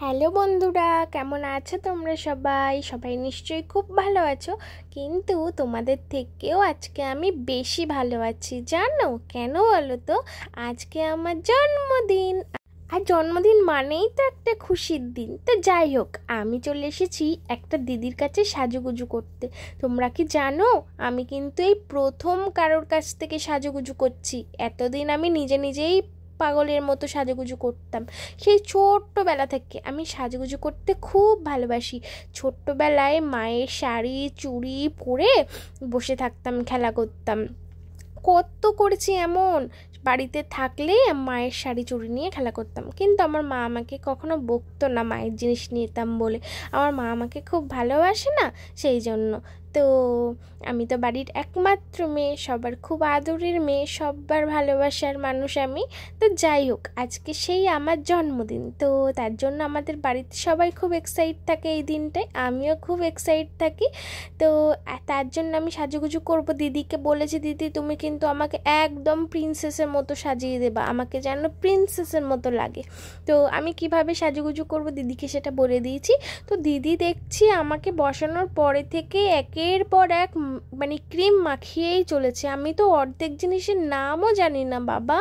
Hello বন্ধুরা, কেমন আছো তোমরা? সবাই সবাই নিশ্চয়ই খুব ভালো আছো। কিন্তু তোমাদের থেকেও আজকে আমি বেশি ভালো আছি। জানো কেন বলো তো? আজকে আমার জন্মদিন। আর জন্মদিন মানেই তো একটা খুশির দিন। তো যাই হোক, আমি চলে এসেছি একটা দিদির কাছে সাজুগুজু করতে। তোমরা কি জানো, আমি কিন্তু এই প্রথম কারোর কাছ থেকে সাজুগুজু করছি। এতদিন আমি নিজে নিজেই পাগলের মতো সাজুগুজু করতাম। সেই ছোট্টবেলা থেকে আমি সাজুগুজু করতে খুব ভালোবাসি। ছোট্টবেলায় মায়ের শাড়ি চুড়ি পরে বসে থাকতাম, খেলা করতাম। কত করেছি এমন, বাড়িতে থাকলে মায়ের শাড়ি চুড়ি নিয়ে খেলা করতাম। কিন্তু আমার মা আমাকে কখনো বকতো না মায়ের জিনিস নিতাম বলে। আমার মা আমাকে খুব ভালোবাসে না, সেই জন্য। তো আমি তো বাড়ির একমাত্র মেয়ে, সবার খুব আদরের মেয়ে, সবার ভালোবাসার মানুষ আমি। তো যাই হোক, আজকে সেই আমার জন্মদিন। তো তার জন্য আমাদের বাড়িতে সবাই খুব এক্সাইট থাকে এই দিনটায়, আমিও খুব এক্সাইট থাকি। তো তার জন্য আমি সাজুগুজু করব। দিদিকে বলেছি, দিদি তুমি কিন্তু আমাকে একদম প্রিন্সেসের মতো সাজিয়ে দেবা, আমাকে যেন প্রিন্সেসের মতো লাগে। তো আমি কিভাবে সাজুগুজু করব দিদিকে সেটা বলে দিয়েছি। তো দিদি দেখছি আমাকে বসানোর পরে থেকে একের পর এক মানে ক্রিম মাখিয়েই চলেছে। আমি তো অর্ধেক জিনিসের নামও জানি না বাবা।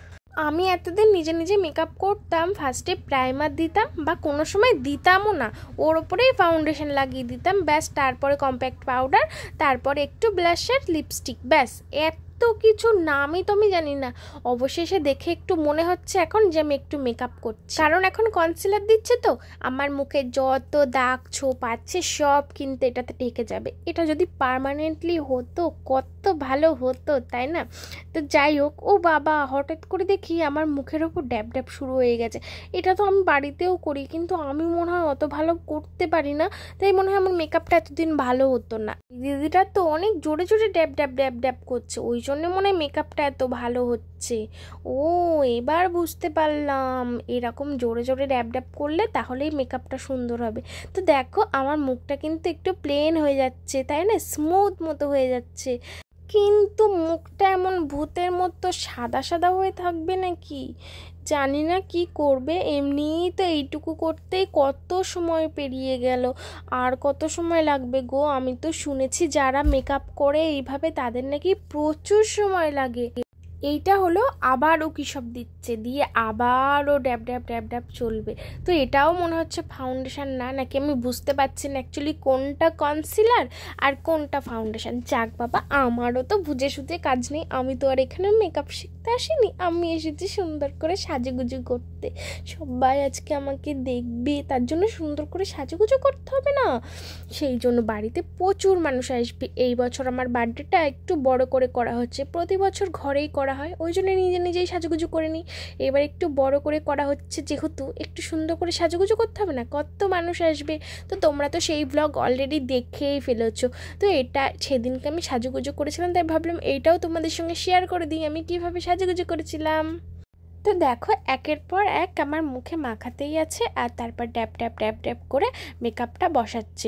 আমি এতদিন নিজে নিজে মেকআপ করতাম। ফার্স্টে প্রাইমার দিতাম, বা কোনো সময় দিতামও না, ওর ওপরেই ফাউন্ডেশন লাগিয়ে দিতাম, ব্যাস। তারপরে কম্প্যাক্ট পাউডার, তারপরে একটু ব্লাশার, লিপস্টিক, ব্যাস। এত কিছু নামই তো আমি জানি না। অবশেষে দেখে একটু মনে হচ্ছে এখন যে আমি একটু মেকআপ করছি, কারণ এখন কনসিলার দিচ্ছে তো আমার মুখে যত দাগ ছোপ আছে সব কিন্তু এটাতে ঢেকে যাবে। এটা যদি পার্মানেন্টলি হতো কত ভালো হতো, তাই না? তো যাই হোক, ও বাবা, হঠাৎ করে দেখি আমার মুখের ওপর ড্যাব ড্যাব শুরু হয়ে গেছে। এটা তো আমি বাড়িতেও করি, কিন্তু আমি মনে হয় অত ভালো করতে পারি না, তাই মনে হয় আমার মেকআপটা এতদিন ভালো হতো না। দিদিটা তো অনেক জোরে জোরে ড্যাব ড্যাব ড্যাব ড্যাব করছে, ওই জন্য মনে হয় মেকআপটা এত ভালো হচ্ছে। ও, এবার বুঝতে পারলাম, এরকম জোরে জোরে ড্যাব ড্যাব করলে তাহলেই মেকআপটা সুন্দর হবে। তো দেখো, আমার মুখটা কিন্তু একটু প্লেন হয়ে যাচ্ছে, তাই না? স্মুথ মতো হয়ে যাচ্ছে। কিন্তু মুখটা এমন ভূতের মতো সাদা সাদা হয়ে থাকবে নাকি জানি না। কি করবে, এমনিই তো এইটুকু করতেই কত সময় পেরিয়ে গেল। আর কত সময় লাগবে গো? আমি তো শুনেছি যারা মেকআপ করে এইভাবে তাদের নাকি প্রচুর সময় লাগে। এইটা হলো আবারও কী সব দিচ্ছে, দিয়ে আবারও ড্যাব ড্যাব ড্যাব ড্যাব চলবে। তো এটাও মনে হচ্ছে ফাউন্ডেশন না, নাকি আমি বুঝতে পারছি না অ্যাকচুয়ালি কোনটা কনসিলার আর কোনটা ফাউন্ডেশন। যাক বাবা, আমারও তো বুঝে সুঝে কাজ নেই, আমি তো আর এখানে মেকআপ শিখতে আসিনি, আমি এসেছি সুন্দর করে সাজুগুজু করতে। সবাই আজকে আমাকে দেখবে, তার জন্য সুন্দর করে সাজুগুজু করতে হবে না? সেই জন্য বাড়িতে প্রচুর মানুষ আসবে। এই বছর আমার বার্থডেটা একটু বড় করে করা হচ্ছে, প্রতি বছর ঘরেই করা হয়, ওই জন্য নিজে নিজেই সাজুগুজু করে নিই। এবার একটু বড় করে করা হচ্ছে যেহেতু, একটু সুন্দর করে সাজুগুজু করতে হবে না? কত মানুষ আসবে। তো তোমরা তো সেই ব্লগ অলরেডি দেখেই ফেলেছো। তো এটা সেদিনকে আমি সাজুগুজু করেছিলাম, তাই ভাবলাম এইটাও তোমাদের সঙ্গে শেয়ার করে দিই আমি কিভাবে সাজুগুজু করেছিলাম। তো দেখো, একের পর এক আমার মুখে মাখাতেই আছে, আর তারপর ড্যাব ড্যাব ড্যাব ড্যাব করে মেকআপটা বসাচ্ছে।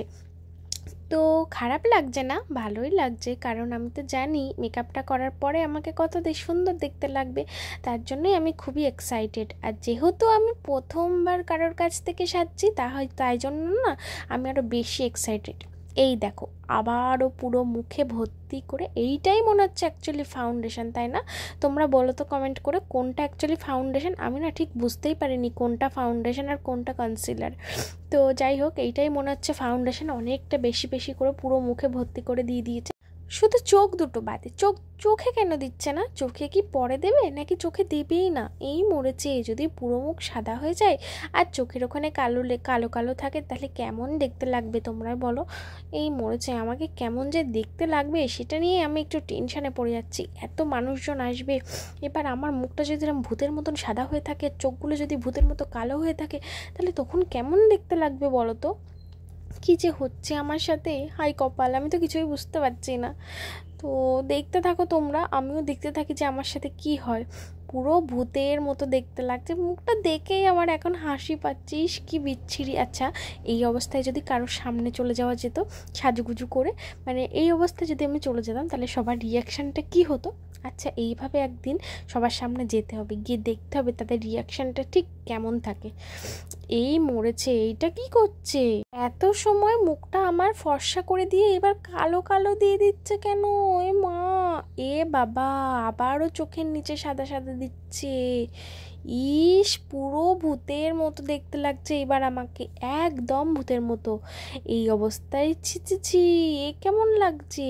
তো খারাপ লাগছে না, ভালোই লাগছে, কারণ আমি তো জানি মেকআপটা করার পরে আমাকে কত সুন্দর দেখতে লাগবে। তার জন্যই আমি খুবই এক্সাইটেড। আর যেহেতু আমি প্রথমবার কারোর কাছ থেকে সাজছি, তাই জন্য না আমি আরও বেশি এক্সাইটেড। এই দেখো, আবারও পুরো মুখে ভর্তি করে, এইটাই মনে হচ্ছে অ্যাকচুয়ালি ফাউন্ডেশন, তাই না? তোমরা বলো তো কমেন্ট করে কোনটা অ্যাকচুয়ালি ফাউন্ডেশন। আমি না ঠিক বুঝতেই পারিনি কোনটা ফাউন্ডেশন আর কোনটা কনসিলার। তো যাই হোক, এইটাই মনে হচ্ছে ফাউন্ডেশন, অনেকটা বেশি বেশি করে পুরো মুখে ভর্তি করে দিয়ে দিয়েছে। শুধু চোখ দুটো বাদে। চোখে কেন দিচ্ছে না? চোখে কি পরে দেবে, নাকি চোখে দেবেই না? এই মরেছে, যদি পুরো মুখ সাদা হয়ে যায় আর চোখের ওখানে কালো কালো কালো থাকে, তাহলে কেমন দেখতে লাগবে তোমরাই বলো? এই মরেছে, আমাকে কেমন যে দেখতে লাগবে সেটা নিয়ে আমি একটু টেনশানে পড়ে যাচ্ছি। এত মানুষজন আসবে, এবার আমার মুখটা যদি এরকম ভূতের মতন সাদা হয়ে থাকে, চোখগুলো যদি ভূতের মতো কালো হয়ে থাকে, তাহলে তখন কেমন দেখতে লাগবে বলো তো? কী যে হচ্ছে আমার সাথে, হাই কপাল, আমি তো কিছুই বুঝতে পারছি না। তো দেখতে থাকো তোমরা, আমিও দেখতে থাকি যে আমার সাথে কি হয়। পুরো ভূতের মতো দেখতে লাগছে। মুখটা দেখেই আমার এখন হাসি পাচ্ছিস, কি বিচ্ছিরি। আচ্ছা, এই অবস্থায় যদি কারোর সামনে চলে যাওয়া যেত সাজুগুজু করে, মানে এই অবস্থায় যদি আমি চলে যেতাম, তাহলে সবার রিয়াকশানটা কি হতো? আচ্ছা, এইভাবে একদিন সবার সামনে যেতে হবে, গিয়ে দেখতে হবে তাদের রিয়াকশানটা ঠিক কেমন থাকে। এই মরেছে, এইটা কি করছে? এত সময় মুখটা আমার ফর্সা করে দিয়ে এবার কালো কালো দিয়ে দিচ্ছে কেন? এ মা, এ বাবা, আবারও চোখের নিচে সাদা সাদা দিচ্ছে। ইস, পুরো ভূতের মতো দেখতে লাগছে এবার আমাকে, একদম ভূতের মতো। এই অবস্থায় ছি ছি ছি, এ কেমন লাগছে?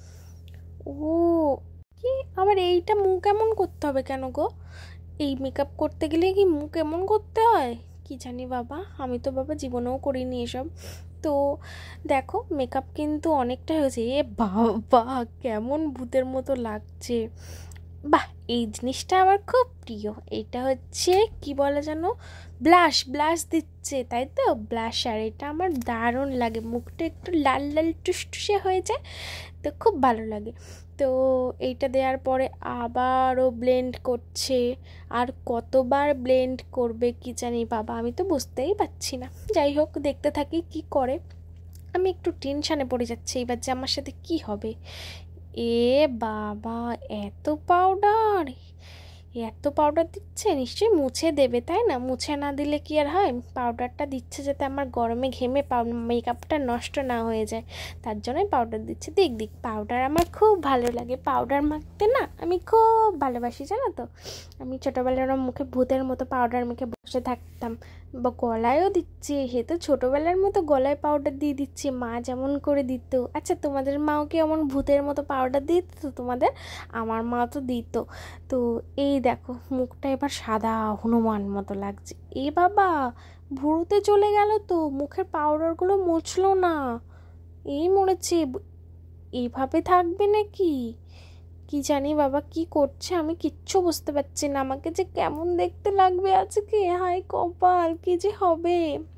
ও কি, আবার এইটা মুখ এমন করতে হবে কেন গো? এই মেকআপ করতে গেলে কি মুখ এমন করতে হয়? কি জানি বাবা, আমি তো বাবা জীবনেও করিনি এসব। তো দেখো, মেকআপ কিন্তু অনেকটা হয়েছে। এ বাবা, কেমন ভূতের মতো লাগছে। বাহ, এই জিনিসটা আমার খুব প্রিয়। এটা হচ্ছে কি বলে যেন, ব্লাশ, ব্লাশ দিচ্ছে তাই তো, ব্লাশার। এটা আমার দারুণ লাগে, মুখটা একটু লাল লাল টুসটুসে হয়ে যায়, তো খুব ভালো লাগে। তো এইটা দেওয়ার পরে আবারও ব্লেন্ড করছে। আর কতবার ব্লেন্ড করবে কি জানি বাবা, আমি তো বুঝতেই পারছি না। যাই হোক, দেখতে থাকি কি করে। আমি একটু টেনশানে পড়ে যাচ্ছি এবার যে আমার সাথে কি হবে। এ বাবা, এত পাউডার, এত পাউডার দিচ্ছে, নিশ্চয়ই মুছে দেবে তাই না? মুছে না দিলে কি আর হয়? পাউডারটা দিচ্ছে যাতে আমার গরমে ঘেমে মেকআপটা নষ্ট না হয়ে যায়, তার জন্যই পাউডার দিচ্ছে। দিক দিক, পাউডার আমার খুব ভালো লাগে, পাউডার মাখতে না আমি খুব ভালোবাসি, জানো তো। আমি ছোটোবেলার মুখে ভূতের মতো পাউডার মেখে বসে থাকতাম, বা গলায়ও দিচ্ছে। সে তো ছোটোবেলার মতো গলায় পাউডার দিয়ে দিচ্ছে, মা যেমন করে দিত। আচ্ছা, তোমাদের মাও কি এমন ভূতের মতো পাউডার দিত তো তোমাদের? আমার মা তো দিত। তো এই দেখো, মুখটা এবার সাদা হনুমান মতো লাগছে। এ বাবা, ভুরুতে চলে গেল তো, মুখের পাউডারগুলো মুছলো না, এই মরেছে। এইভাবে থাকবে নাকি? কি জানি বাবা কি করছে, আমি কিচ্ছু বুঝতে পারছি না। আমাকে যে কেমন দেখতে লাগবে আজকে, হায় কপাল, কি যে হবে।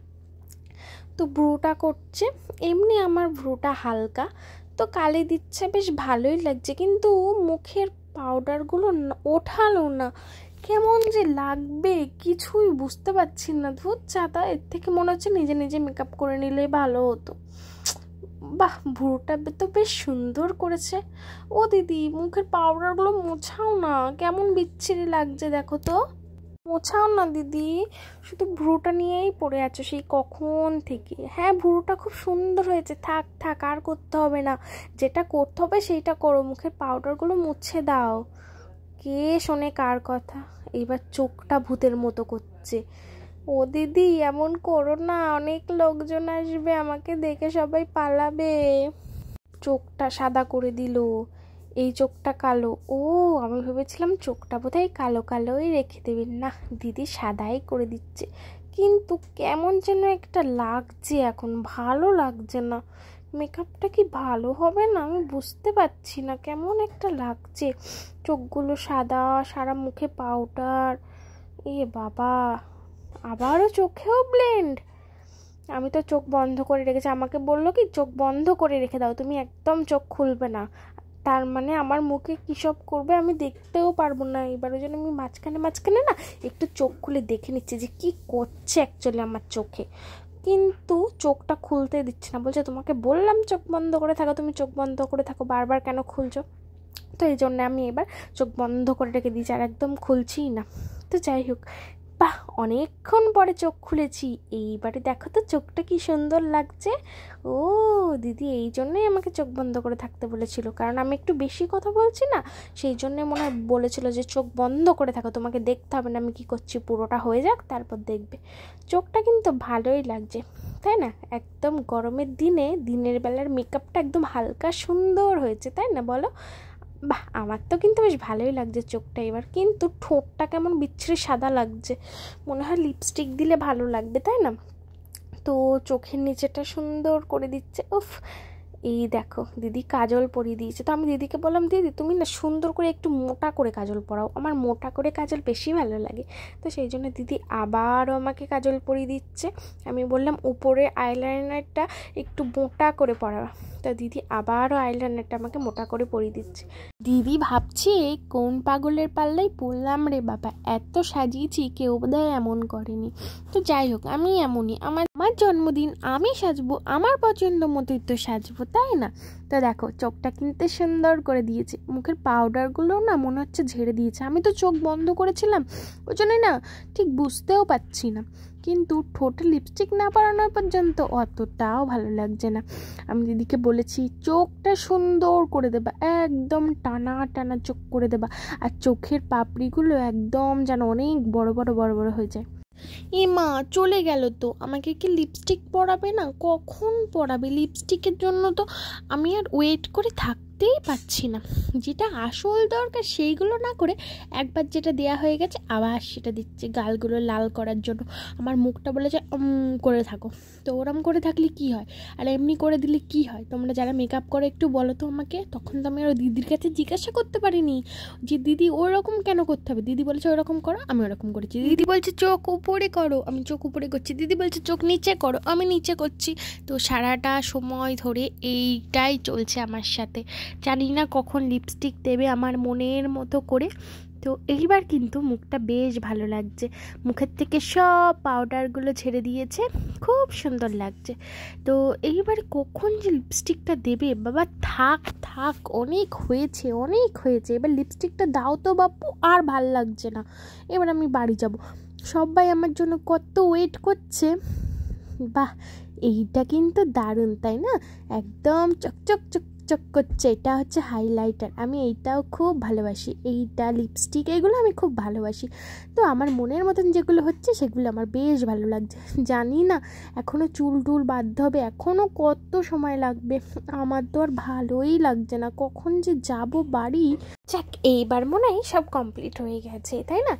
তো ভ্রুটা করছে, এমনি আমার ভ্রুটা হালকা, তো কালি দিচ্ছে, বেশ ভালোই লাগছে। কিন্তু মুখের পাউডারগুলো ওঠালো না, কেমন যে লাগবে কিছুই বুঝতে পারছি না। ধুর চাতা, এর থেকে মনে হচ্ছে নিজে নিজে মেকআপ করে নিলেই ভালো হতো। বাহ, ভ্রুটা তো বেশ সুন্দর করেছে। ও দিদি, মুখের পাউডারগুলো মোছাও না, কেমন বিচ্ছিরি লাগছে দেখো তো। মোছাও না দিদি, শুধু ভ্রুটা নিয়েই পড়ে আছো সেই কখন থেকে। হ্যাঁ, ভ্রুটা খুব সুন্দর হয়েছে, থাক থাক, আর করতে হবে না। যেটা করতে হবে সেইটা করো, মুখের পাউডারগুলো মুছে দাও। কে শোনে কার কথা? এইবার চোখটা ভূতের মতো করছে। ও দিদি, এমন করো না, অনেক লোকজন আসবে, আমাকে দেখে সবাই পালাবে। চোখটা সাদা করে দিল, এই চোখটা কালো। ও, আমি ভেবেছিলাম চোখটা বোধহয় কালো কালোই রেখে দেবেন, না দিদি সাদাই করে দিচ্ছে। কিন্তু কেমন যেন একটা লাগছে, এখন ভালো লাগছে না। মেকআপটা কি ভালো হবে না? আমি বুঝতে পারছি না, কেমন একটা লাগছে। চোখগুলো সাদা, সারা মুখে পাউডার। এ বাবা, আবারও চোখেও ব্লেন্ড। আমি তো চোখ বন্ধ করে রেখেছি, আমাকে বললো কি চোখ বন্ধ করে রেখে দাও, তুমি একদম চোখ খুলবে না। তার মানে আমার মুখে কী সব করবে আমি দেখতেও পারবো না। এবার ওই জন্য আমি মাঝখানে মাঝখানে না একটু চোখ খুলে দেখে নিচ্ছি যে কী করছে অ্যাকচুয়ালি আমার চোখে। কিন্তু চোখটা খুলতে দিচ্ছে না, বলছে তোমাকে বললাম চোখ বন্ধ করে থাকো, তুমি চোখ বন্ধ করে থাকো, বারবার কেন খুলছো? তো এই জন্য আমি এবার চোখ বন্ধ করে রেখে দিয়েছি, আর একদম খুলছিই না। তো যাই হোক, বাহ, অনেকক্ষণ পরে চোখ খুলেছি। এইবারে দেখো তো চোখটা কি সুন্দর লাগছে। ও দিদি এই জন্যই আমাকে চোখ বন্ধ করে থাকতে বলেছিল, কারণ আমি একটু বেশি কথা বলছি না, সেই জন্যে মনে হয় বলেছিল যে চোখ বন্ধ করে থাকো, তোমাকে দেখতে হবে না আমি কি করছি, পুরোটা হয়ে যাক তারপর দেখবে। চোখটা কিন্তু ভালোই লাগছে তাই না? একদম গরমের দিনে দিনের বেলার মেকআপটা একদম হালকা সুন্দর হয়েছে তাই না বলো? বাহ, আমার তো কিন্তু বেশ ভালোই লাগছে চোখটা এবার। কিন্তু ঠোঁটটা কেমন বিচ্ছিরি সাদা লাগছে, মনে হয় লিপস্টিক দিলে ভালো লাগবে তাই না? তো চোখের নিচেটা সুন্দর করে দিচ্ছে। উফ, এই দেখো দিদি কাজল পরিয়ে দিয়েছে। তো আমি দিদিকে বললাম, দিদি তুমি না সুন্দর করে একটু মোটা করে কাজল পরাও, আমার মোটা করে কাজল বেশি ভালো লাগে। তো সেই জন্য দিদি আবারও আমাকে কাজল পরিয়ে দিচ্ছে। আমি বললাম উপরে আইলাইনারটা একটু মোটা করে পরাও। তা দিদি আবারও আইলাইনারটা আমাকে মোটা করে পরিয়ে দিচ্ছে। দিদি ভাবছে কোন পাগলের পাল্লাই পড়লাম রে বাবা, এত সাজিয়েছি কেউ বোধহয় এমন করেনি। তো যাই হোক, আমি এমনই, আমার জন্মদিন আমি সাজবো, আমার পছন্দ মতোই তো সাজবো, তাই না? তো দেখো চোখটা কিন্তু সুন্দর করে দিয়েছে, মুখের পাউডারগুলো না মনে হচ্ছে ঝেড়ে দিয়েছে। আমি তো চোখ বন্ধ করেছিলাম, ওই জন্যই না ঠিক বুঝতেও পারছি না, কিন্তু ঠোঁটে লিপস্টিক না পরানোর পর্যন্ত অতটাও ভালো লাগছে না। আমি দিদিকে বলেছি চোখটা সুন্দর করে দেবা, একদম টানা টানা চোখ করে দেবা, আর চোখের পাপড়িগুলো একদম যেন অনেক বড় বড় বড় বড় হয়ে যায়। এ মা চলে গেল, তো আমাকে কি লিপস্টিক পরাবে না? কখন পরাবে? লিপস্টিকের জন্য তো আমি আর ওয়েট করে থাকতেই পাচ্ছি না। যেটা আসল দরকার সেইগুলো না করে একবার যেটা দেয়া হয়ে গেছে আবার সেটা দিচ্ছে গালগুলো লাল করার জন্য। আমার মুখটা বলে যে করে থাকো, তো ওরম করে থাকলে কি হয় আর এমনি করে দিলে কি হয়? তোমরা যারা মেকআপ করে একটু বলো তো আমাকে। তখন তো আমি আর দিদির কাছে জিজ্ঞাসা করতে পারিনি যে দিদি ওরকম কেন করতে হবে। দিদি বলেছে ওরকম করো, আমি ওরকম করেছি। দিদি বলছে চোখ উপরে করো, আমি চোখ উপরে করছি। দিদি বলছে চোখ নিচে করো, আমি নিচে করছি। তো সারাটা সময় ধরে এইটাই চলছে আমার সাথে। জানি না কখন লিপস্টিক দেবে আমার মনের মতো করে। তো এইবার কিন্তু মুখটা বেশ ভালো লাগছে, মুখের থেকে সব পাউডারগুলো ছেড়ে দিয়েছে, খুব সুন্দর লাগছে। তো এইবার কখন যে লিপস্টিকটা দেবে বাবা, থাক থাক অনেক হয়েছে অনেক হয়েছে, এবার লিপস্টিকটা দাও তো বাপু, আর ভাল লাগছে না, এবার আমি বাড়ি যাব। সবাই আমার জন্য কত ওয়েট করছে। বাহ, এইটা কিন্তু দারুণ তাই না, একদম চকচক চকচক করছে। এটা হচ্ছে হাইলাইটার, আমি এইটাও খুব ভালোবাসি, এইটা লিপস্টিক এগুলো আমি খুব ভালোবাসি। তো আমার মনের মতন যেগুলো হচ্ছে সেগুলো আমার বেশ ভালো লাগছে। জানি না এখনও চুল টুল বাঁধতে হবে, এখনও কত সময় লাগবে, আমার তো আর ভালোই লাগছে না, কখন যে যাব বাড়ি। যাক, এইবার মনে হয় সব কমপ্লিট হয়ে গেছে তাই না?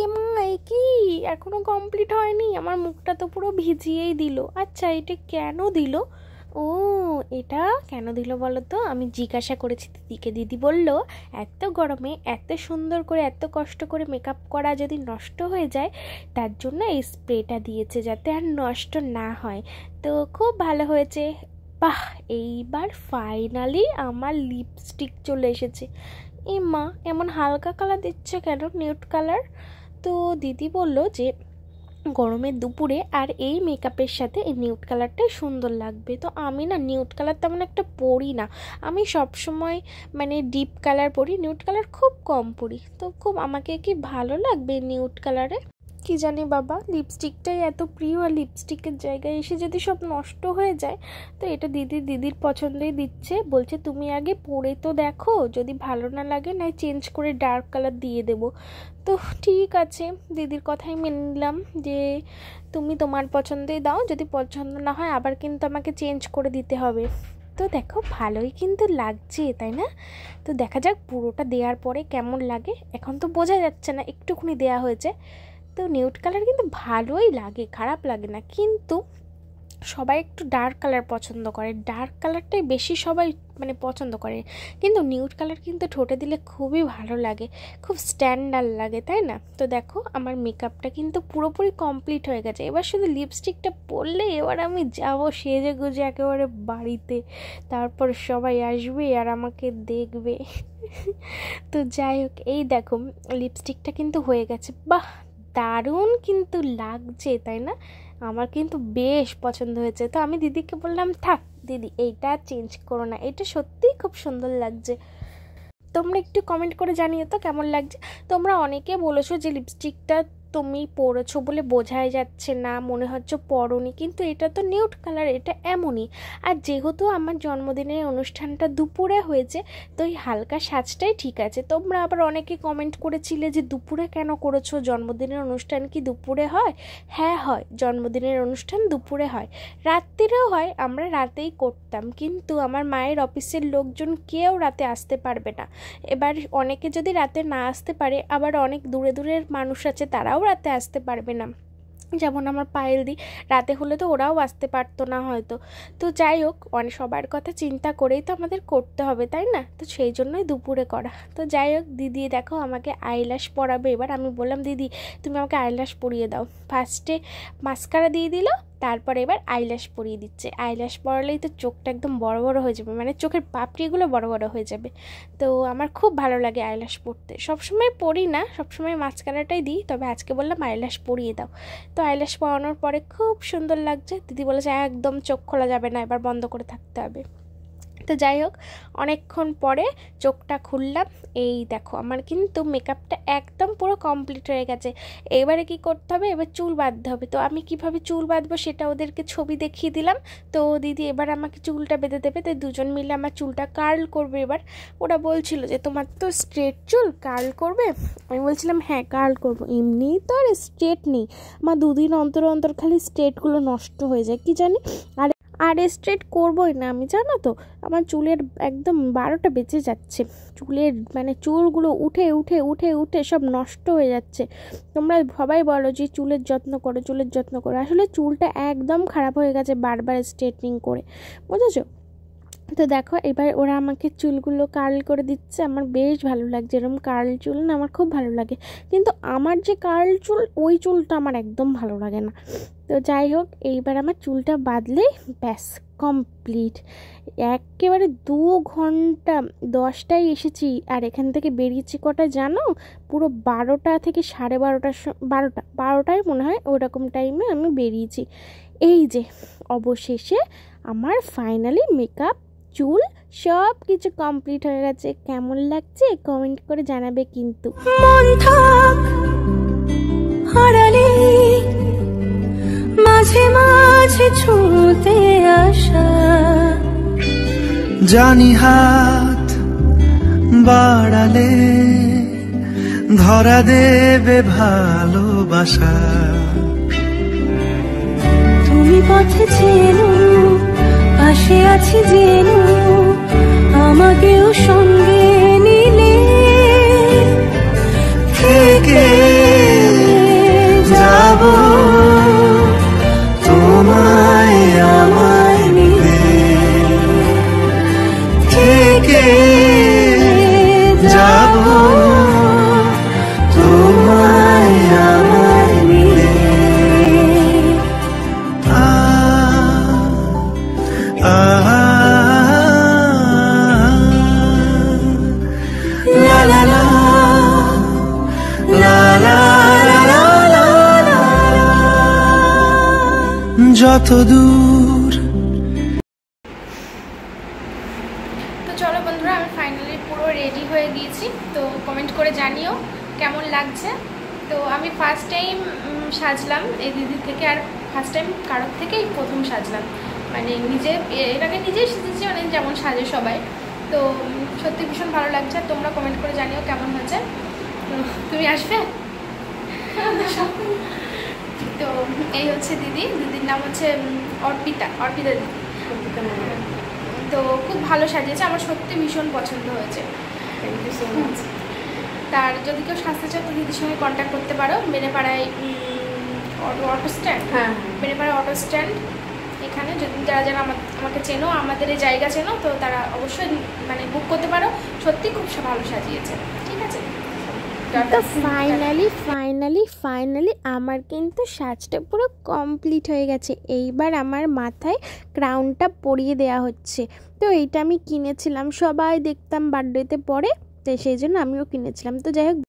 এই কি এখনো কমপ্লিট হয়নি? আমার মুখটা তো পুরো ভিজিয়েই দিল। আচ্ছা এটা কেন দিল? ও এটা কেন দিল বলো তো? আমি জিজ্ঞাসা করেছি দিদিকে, দিদি বলল এত গরমে এত সুন্দর করে এত কষ্ট করে মেকআপ করা যদি নষ্ট হয়ে যায় তার জন্য এই স্প্রেটা দিয়েছে যাতে আর নষ্ট না হয়। তো খুব ভালো হয়েছে। বাহ, এইবার ফাইনালি আমার লিপস্টিক চলে এসেছে। এ মা এমন হালকা কালার দিচ্ছে কেন, নিউড কালার? তো দিদি বলল যে গরমের দুপুরে আর এই মেকআপের সাথে এই নিউড কালারটাই সুন্দর লাগবে। তো আমি না নিউড কালার তেমন একটা পরি না, আমি সব সময় মানে ডিপ কালার পরি, নিউড কালার খুব কম পরি। তো খুব আমাকে কি ভালো লাগবে নিউড কালারে? কি জানি বাবা, লিপস্টিকটাই এত প্রিয়, আর লিপস্টিকের জায়গায় এসে যদি সব নষ্ট হয়ে যায়। তো এটা দিদির পছন্দই দিচ্ছে, বলছে তুমি আগে পরে তো দেখো, যদি ভালো না লাগে না চেঞ্জ করে ডার্ক কালার দিয়ে দেবো। তো ঠিক আছে, দিদির কথাই মেনে নিলাম যে তুমি তোমার পছন্দই দাও, যদি পছন্দ না হয় আবার কিন্তু আমাকে চেঞ্জ করে দিতে হবে। তো দেখো ভালোই কিন্তু লাগছে তাই না? তো দেখা যাক পুরোটা দেওয়ার পরে কেমন লাগে, এখন তো বোঝা যাচ্ছে না, একটুখানি দেওয়া হয়েছে। তো নিউড কালার কিন্তু ভালোই লাগে, খারাপ লাগে না, কিন্তু সবাই একটু ডার্ক কালার পছন্দ করে, ডার্ক কালারটাই বেশি সবাই মানে পছন্দ করে, কিন্তু নিউড কালার কিন্তু ঠোঁটে দিলে খুবই ভালো লাগে, খুব স্ট্যান্ডার্ড লাগে তাই না? তো দেখো আমার মেকআপটা কিন্তু পুরোপুরি কমপ্লিট হয়ে গেছে, এবার শুধু লিপস্টিকটা পরলে এবার আমি যাব সেজে গুজে একেবারে বাড়িতে, তারপর সবাই আসবে আর আমাকে দেখবে। তো যাই হোক, এই দেখো লিপস্টিকটা কিন্তু হয়ে গেছে। বাহ, দারুণ কিন্তু লাগছে তাই না? আমার কিন্তু বেশ পছন্দ হয়েছে। তো আমি দিদিকে বললাম থাক দিদি এইটা চেঞ্জ করো না, এটা সত্যিই খুব সুন্দর লাগছে। তোমরা একটু কমেন্ট করে জানিও তো কেমন লাগছে। তোমরা অনেকে বলেছো যে লিপস্টিকটা তুমি পরেছো বলে বোঝাই যাচ্ছে না, মনে হচ্ছে পরনি, কিন্তু এটা তো নিউড কালার, এটা এমনই। আর যেহেতু আমার জন্মদিনের অনুষ্ঠানটা দুপুরে হয়েছে, তো এই হালকা সাজটাই ঠিক আছে। তোমরা আবার অনেকে কমেন্ট করেছিলে যে দুপুরে কেন করেছো, জন্মদিনের অনুষ্ঠান কি দুপুরে হয়? হ্যাঁ হয়, জন্মদিনের অনুষ্ঠান দুপুরে হয়, রাত্রিরেও হয়, আমরা রাতেই করতাম, কিন্তু আমার মায়ের অফিসের লোকজন কেউ রাতে আসতে পারবে না। এবার অনেকে যদি রাতে না আসতে পারে, আবার অনেক দূরে দূরের মানুষ আছে তারাও রাতে আসতে পারবে না, যেমন আমার পায়েলদি, রাতে হলে তো ওরাও আসতে পারতো না হয়তো। তো যাই হোক, অনেক সবার কথা চিন্তা করেই তো আমাদের করতে হবে, তাই না? তো সেই জন্যই দুপুরে করা। তো যাই হোক, দিদি দেখো আমাকে আইল্যাশ পরাবে এবার। আমি বললাম দিদি তুমি আমাকে আইল্যাশ পরিয়ে দাও। ফার্স্টে মাস্কারা দিয়ে দিল, তারপরে এবার আইল্যাশ পরিয়ে দিচ্ছে। আইল্যাশ পরালেই তো চোখটা একদম বড় বড় হয়ে যাবে, মানে চোখের পাপড়িগুলো বড় বড় হয়ে যাবে। তো আমার খুব ভালো লাগে আইল্যাশ পরতে। সবসময় পরি না, সবসময় মাস্কারাটাই দিই, তবে আজকে বললাম আইল্যাশ পরিয়ে দাও। তো আইল্যাশ পরানোর পরে খুব সুন্দর লাগছে। দিদি বলেছে একদম চোখ খোলা যাবে না, এবার বন্ধ করে থাকতে হবে। তো যাই হোক, অনেকক্ষণ পরে চোখটা খুললাম। এই দেখো আমার কিন্তু মেকআপটা একদম পুরো কমপ্লিট হয়ে গেছে। এবারে কি করতে হবে, এবার চুল বাঁধতে হবে। তো আমি কিভাবে চুল বাঁধবো সেটা ওদেরকে ছবি দেখিয়ে দিলাম। তো দিদি এবার আমাকে চুলটা বেঁধে দেবে, তাই দুজন মিলে আমার চুলটা কার্ল করবে। এবার ওরা বলছিল যে তোমার তো স্ট্রেট চুল, কার্ল করবে? আমি বলছিলাম হ্যাঁ কার্ল করবো, এমনিই তো আর স্ট্রেট নেই আমার, দুদিন অন্তর অন্তর খালি স্ট্রেটগুলো নষ্ট হয়ে যায় কি জানি। আর স্ট্রেট করবোই না আমি, জানো তো আমার চুলের একদম 12টা বেঁচে যাচ্ছে। চুলের মানে চুলগুলো উঠে উঠে উঠে উঠে সব নষ্ট হয়ে যাচ্ছে। তোমরা সবাই বলো যে চুলের যত্ন করো, চুলের যত্ন করো, আসলে চুলটা একদম খারাপ হয়ে গেছে বারবার স্ট্রেটনিং করে, বুঝেছো? তো দেখো এবার ওরা আমাকে চুলগুলো কার্ল করে দিচ্ছে। আমার বেশ ভালো লাগছে, এরকম কার্ল চুল না আমার খুব ভালো লাগে। কিন্তু আমার যে কার্ল চুল, ওই চুলটা আমার একদম ভালো লাগে না। তো যাই হোক, এইবার আমার চুলটা বাঁধলেই ব্যাস কমপ্লিট। একেবারে 2 ঘন্টা 10টায় এসেছি, আর এখান থেকে বেরিয়েছি কটা জানো? পুরো 12টা থেকে 12:30, 12টায় মনে হয় ওরকম টাইমে আমি বেরিয়েছি। এই যে অবশেষে আমার ফাইনালি মেকআপ, চুল সব কিছু কমপ্লিট হয়ে গেছে। কেমন লাগছে কমেন্ট করে জানাবে কিন্তু। মন থাক হারালে মাঝে মাঝে ছুঁতে আসা, জানি হাত বাড়ালে ধরা দেবে ভালোবাসা। তুমি পথে চেনো, পাশে আছি জেনো, আমাকেও সঙ্গে নিলে থেকে যাব তোমায় আমার নিলে, থেকে যাব তোমায় আমার নিলে। La la la, la la la la la, যত দূর। তো চলো বন্ধুরা, আমি ফাইনালি পুরো রেডি হয়ে গিয়েছি। তো কমেন্ট করে জানিও কেমন লাগছে। তো আমি ফার্স্ট টাইম সাজলাম এই দিদির থেকে, আর ফার্স্ট টাইম কারোর থেকেই প্রথম সাজলাম, মানে নিজে এর আগে নিজেই সেজেছি, মানে যেমন সাজে সবাই। তো সত্যি ভীষণ ভালো লাগছে। তোমরা কমেন্ট করে জানিও কেমন হয়েছে। তুমি আসবে? তো এই হচ্ছে দিদি, দিদির নাম হচ্ছে অর্পিতা দিদি। তো খুব ভালো সাজিয়েছে, আমার সত্যি ভীষণ পছন্দ হয়েছে। Thank you so much. তার যদি কেউ সাজতে চাও তো দিদির সঙ্গে কন্ট্যাক্ট করতে পারো। বেনেপাড়ায় অটো স্ট্যান্ড, হ্যাঁ বেনেপাড়ায় অটো স্ট্যান্ড, এখানে যারা যারা আমাকে চেনো, আমাদের এই জায়গা চেনো, তো তারা অবশ্যই মানে বুক করতে পারো। সত্যি খুব ভালো সাজিয়েছে, ঠিক আছে? তো ফাইনালি আমার কিন্তু সাজটা পুরো কমপ্লিট হয়ে গেছে। এইবার আমার মাথায় ক্রাউনটা পরিয়ে দেওয়া হচ্ছে। তো এইটা আমি কিনেছিলাম, সবাই দেখতাম বার্থডেতে পরে, তো সেই জন্য আমিও কিনেছিলাম। তো যাই হোক,